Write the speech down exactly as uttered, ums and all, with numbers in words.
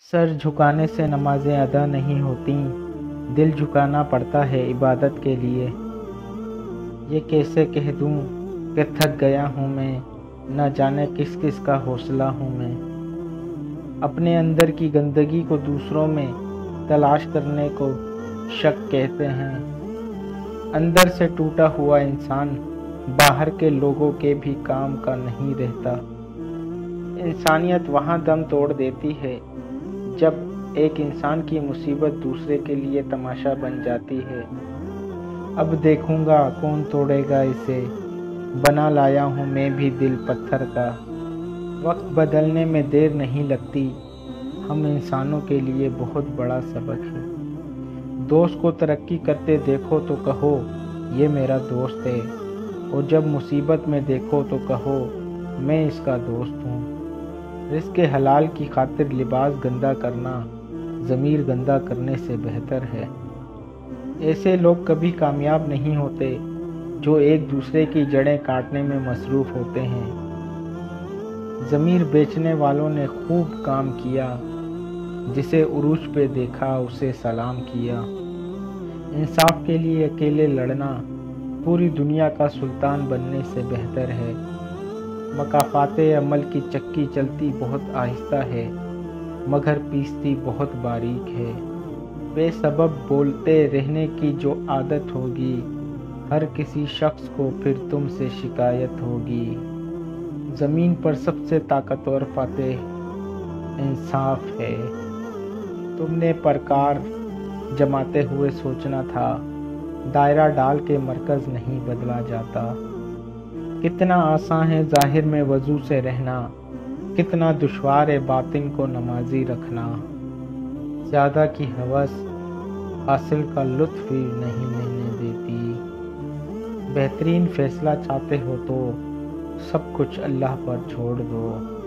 سر جھکانے سے نمازیں ادا نہیں ہوتیں، دل جھکانا پڑتا ہے عبادت کے لیے۔ یہ کیسے کہہ دوں کہ تھک گیا ہوں میں، نہ جانے کس کس کا حوصلہ ہوں میں۔ اپنے اندر کی گندگی کو دوسروں میں تلاش کرنے کو شک کہتے ہیں۔ اندر سے ٹوٹا ہوا انسان باہر کے لوگوں کے بھی کام کا نہیں رہتا۔ انسانیت وہاں دم توڑ دیتی ہے جب ایک انسان کی مصیبت دوسرے کے لیے تماشا بن جاتی ہے۔ اب دیکھوں گا کون توڑے گا اسے، بنا لایا ہوں میں بھی دل پتھر کا۔ وقت بدلنے میں دیر نہیں لگتی، ہم انسانوں کے لیے بہت بڑا سبق ہے۔ دوست کو ترقی کرتے دیکھو تو کہو یہ میرا دوست ہے، اور جب مصیبت میں دیکھو تو کہو میں اس کا دوست ہوں۔ رزق حلال کی خاطر لباس گندا کرنا ضمیر گندا کرنے سے بہتر ہے۔ ایسے لوگ کبھی کامیاب نہیں ہوتے جو ایک دوسرے کی جڑیں کاٹنے میں مصروف ہوتے ہیں۔ ضمیر بیچنے والوں نے خوب کام کیا، جسے عروج پہ دیکھا اسے سلام کیا۔ انصاف کے لیے اکیلے لڑنا پوری دنیا کا سلطان بننے سے بہتر ہے۔ مکافات عمل کی چکی چلتی بہت آہستہ ہے، مگر پیستی بہت باریک ہے۔ بے سبب بولتے رہنے کی جو عادت ہوگی، ہر کسی شخص کو پھر تم سے شکایت ہوگی۔ زمین پر سب سے طاقتور فاتح انصاف ہے۔ تم نے پرکار جماتے ہوئے سوچنا تھا، دائرہ ڈال کے مرکز نہیں بدلا جاتا۔ کتنا آسان ہے ظاہر میں وضو سے رہنا، کتنا دشوار ہے باطن کو نمازی رکھنا۔ زیادہ کی ہوس حاصل کا لطف بھی نہیں لینے دیتی۔ بہترین فیصلہ چاہتے ہو تو سب کچھ اللہ پر چھوڑ دو۔